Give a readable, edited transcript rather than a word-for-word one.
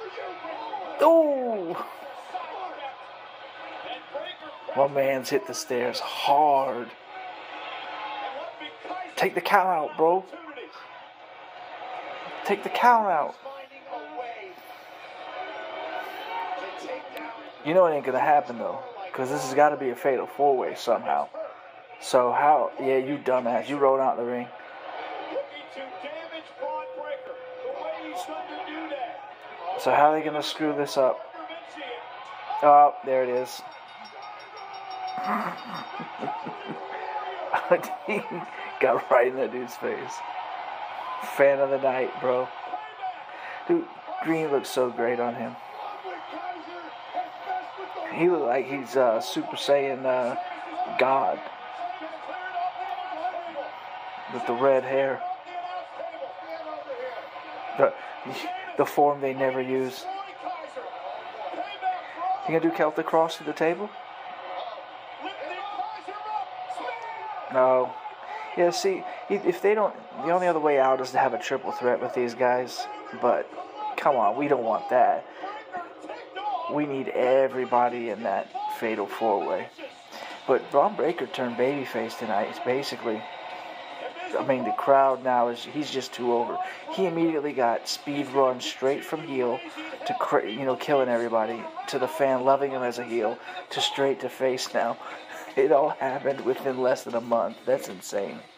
Oh! My man's hit the stairs hard. Take the count out, bro. Take the count out. You know it ain't gonna happen though, because this has got to be a fatal 4-way somehow. So how? Yeah, you dumbass. You rolled out the ring. So how are they gonna screw this up? Oh, there it is. He got right in that dude's face. Fan of the night, bro. Dude, green looks so great on him. He looks like he's Super Saiyan God. With the red hair. The form they never use. You gonna do Celtic Cross to the table? No. Yeah, see, if they don't, the only other way out is to have a triple threat with these guys. But, come on, we don't want that. We need everybody in that fatal 4-way. But Braun Breaker turned babyface tonight. It's basically, I mean, the crowd now he's just too over. He immediately got speed run straight from heel to, killing everybody, to the fan loving him as a heel, to straight to face now. It all happened within less than a month. That's insane.